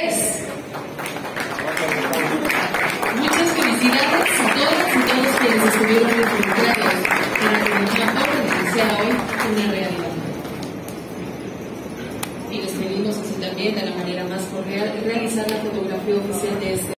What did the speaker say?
Muchas felicidades a todas y todos quienes estuvieron involucrados para que el Mifam Porvenir sea hoy una realidad. Y les pedimos así también, de la manera más cordial, realizar la fotografía oficial de este